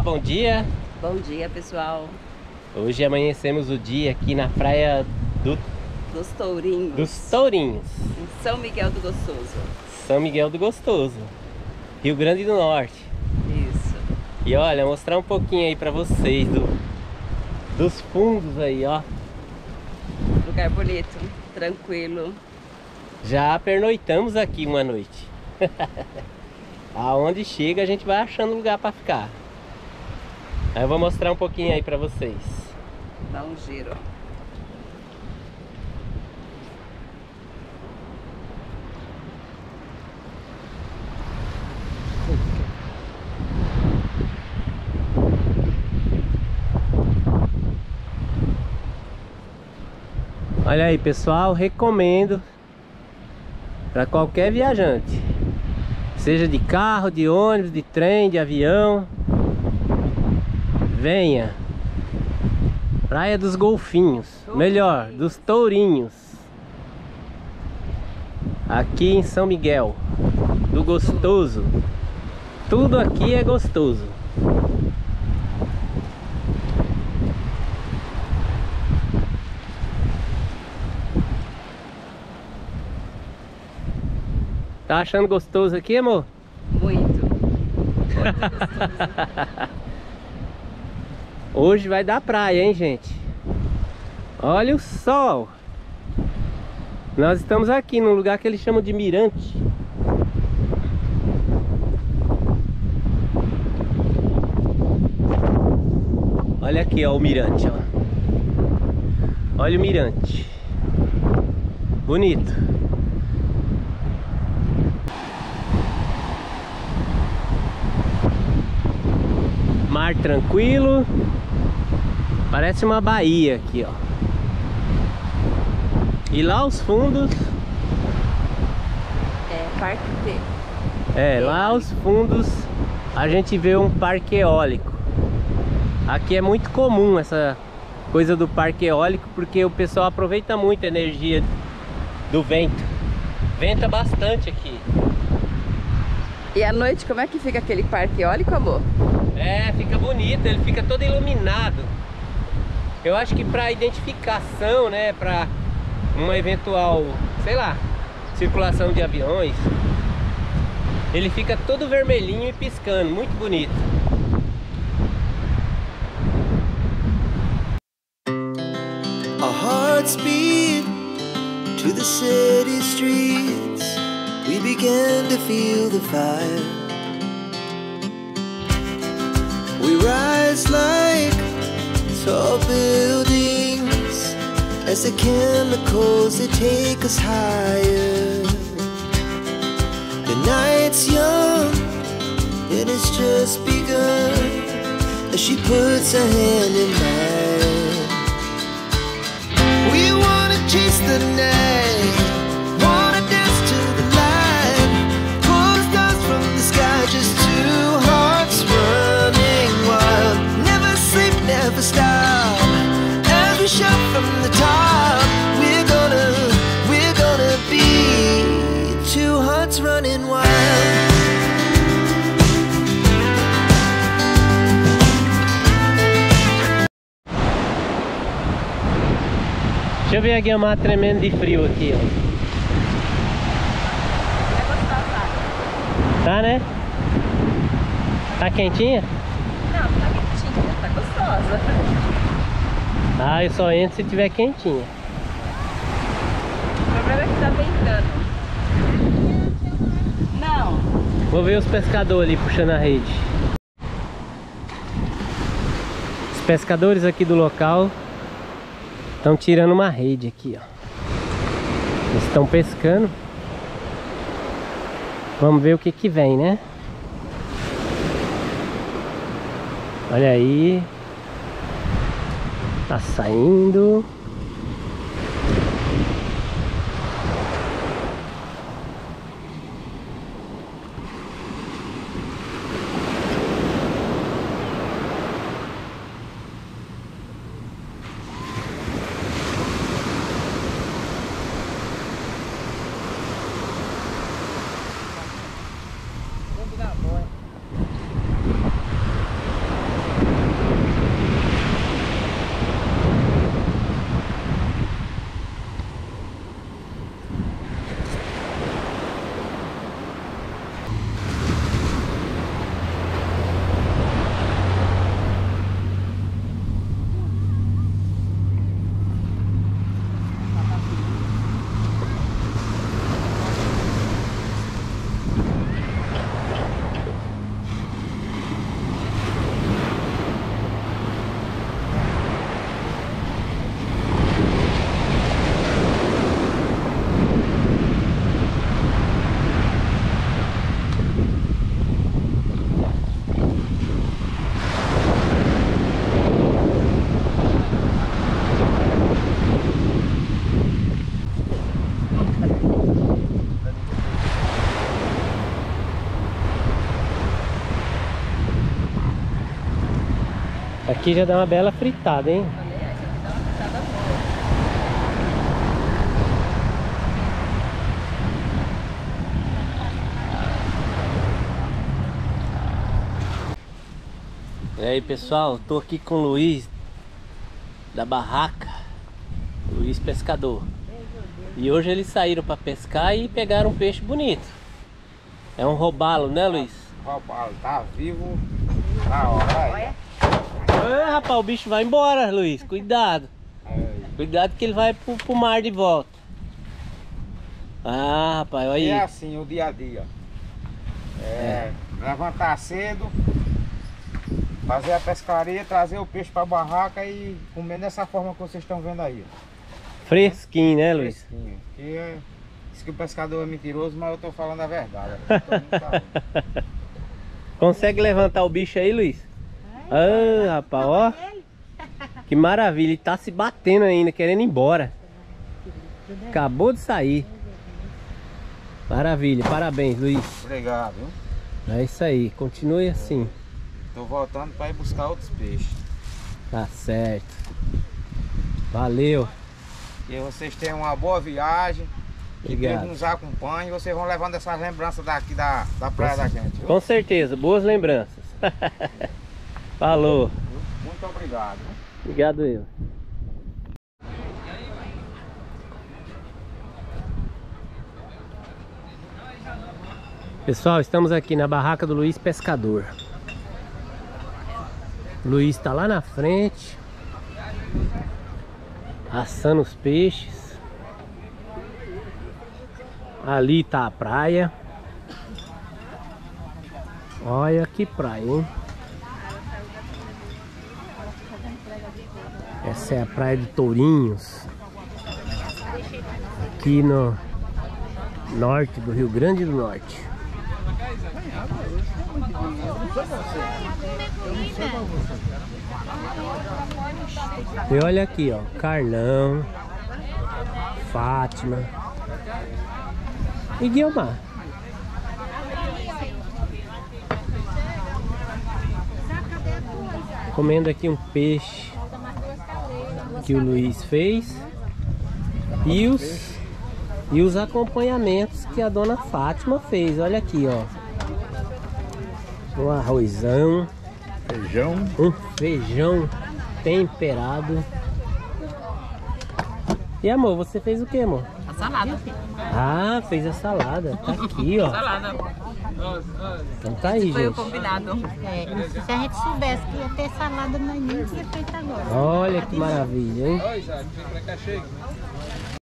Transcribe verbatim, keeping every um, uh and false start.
bom dia. Bom dia, pessoal. Hoje amanhecemos o dia aqui na praia do... dos Tourinhos. Dos Tourinhos. Em São Miguel do Gostoso. São Miguel do Gostoso, Rio Grande do Norte. Isso. E olha, mostrar um pouquinho aí pra vocês do, dos fundos aí, ó. Lugar bonito, tranquilo. Já pernoitamos aqui uma noite. Aonde chega a gente vai achando lugar pra ficar. Aí eu vou mostrar um pouquinho aí pra vocês. Dá um giro. Olha aí, pessoal, recomendo para qualquer viajante, seja de carro, de ônibus, de trem, de avião, venha. Praia dos Golfinhos, Tourinhos. Melhor, dos Tourinhos, aqui em São Miguel do Gostoso. Tudo aqui é gostoso. Tá achando gostoso aqui, amor? Muito. Muito gostoso. Hoje vai dar praia, hein, gente? Olha o sol. Nós estamos aqui num lugar que eles chamam de mirante. Olha aqui, ó, o mirante, ó. Olha o mirante. Bonito. Mar tranquilo. Parece uma baía aqui, ó. E lá aos fundos é Parque T. É, lá aos fundos a gente vê um parque eólico. Aqui é muito comum essa coisa do parque eólico, porque o pessoal aproveita muito a energia do vento. Venta bastante aqui. E à noite, como é que fica aquele parque eólico, amor? É, fica bonito, ele fica todo iluminado. Eu acho que para identificação, né, para uma eventual, sei lá, circulação de aviões, ele fica todo vermelhinho e piscando, muito bonito. Our hearts beat to the city streets. We began to feel the fire. We rise like tall buildings as the chemicals, they take us higher. The night's young and it's just begun as she puts her hand in mine. We wanna chase the night, wanna dance to the light, pull the stars from the sky, just two hearts running wild. Never sleep, never stop, as we shout from the top. We're gonna, we're gonna be two hearts running wild. Deixa eu ver aqui, é uma tremenda de frio aqui, ó. Tá, né? Tá quentinha? Não, tá quentinha, tá gostosa. Ah, eu só entro se tiver quentinha. O problema é que tá ventando. Não. Vou ver os pescadores ali puxando a rede. Os pescadores aqui do local estão tirando uma rede aqui, ó. Eles estão pescando. Vamos ver o que que vem, né? Olha aí. Tá saindo. Aqui já dá uma bela fritada, hein? E aí pessoal, tô aqui com o Luiz da barraca, Luiz Pescador. E hoje eles saíram para pescar e pegaram um peixe bonito. É um robalo, né, Luiz? Robalo, tá vivo na hora aí. Ah, rapaz, o bicho vai embora, Luiz, cuidado. Aí. Cuidado que ele vai pro, pro mar de volta. Ah, rapaz, olha aí. É assim o dia a dia. É, é. Levantar cedo, fazer a pescaria, trazer o peixe pra barraca e comer dessa forma que vocês estão vendo aí. Fresquinho, né, Luiz? Fresquinho. Que é, diz que o pescador é mentiroso, mas eu tô falando a verdade. Eu tô muito calmo. Consegue levantar o bicho aí, Luiz? Ah, rapaz, ó. Que maravilha, ele tá se batendo ainda, querendo ir embora. Acabou de sair. Maravilha, parabéns, Luiz. Obrigado, viu? É isso aí, continue assim. Tô voltando para ir buscar outros peixes. Tá certo. Valeu. Que vocês tenham uma boa viagem. Que Obrigado. Deus nos acompanhe e vocês vão levando essas lembranças daqui da, da praia da gente. Viu? Com certeza, boas lembranças. Falou. Muito obrigado. Obrigado eu. Pessoal, estamos aqui na barraca do Luiz Pescador. O Luiz está lá na frente, assando os peixes. Ali está a praia. Olha que praia, hein? Essa é a praia de Tourinhos, aqui no norte do Rio Grande do Norte. E olha aqui, ó, Carlão, Fátima e Guilmar. Comendo aqui um peixe que o Luiz fez e os, e os acompanhamentos que a dona Fátima fez. Olha aqui, ó, um arrozão, Feijão. um feijão temperado. E amor, você fez o que, amor? A salada. Ah, fez a salada. Tá aqui, ó. Salada. Então tá aí, Foi o gente. combinado. É, se a gente soubesse que ia ter salada, nós nem tinha feito agora. Olha que maravilha, hein?